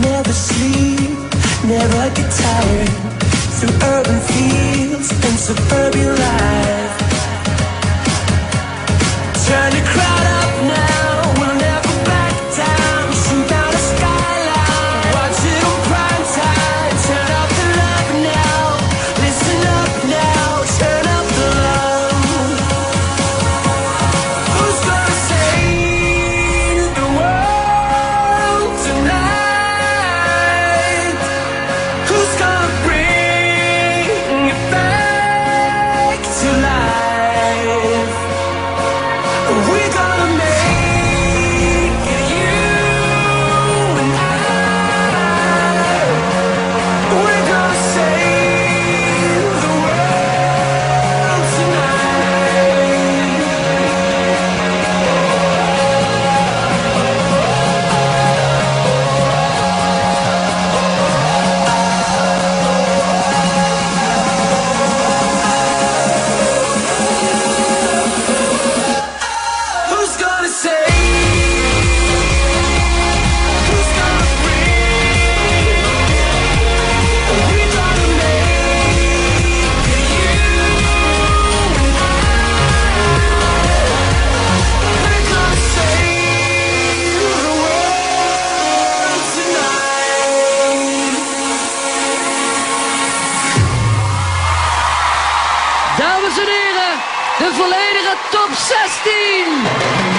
never sleep, never get tired. Through urban fields and suburban life. Turn the crowd up now, we'll never back down. Shoot down the skyline, watch it on prime time. Turn up the love now, listen up now, turn up the love. Who's gonna save the world tonight? Who's gonna bring it back to life? We're gonna make it, you and I. We're gonna save the world tonight. Who's gonna save? Who's gonna bring? We're gonna make it, you and I. We're gonna save the world tonight. Dames en heren, de volledige top 16.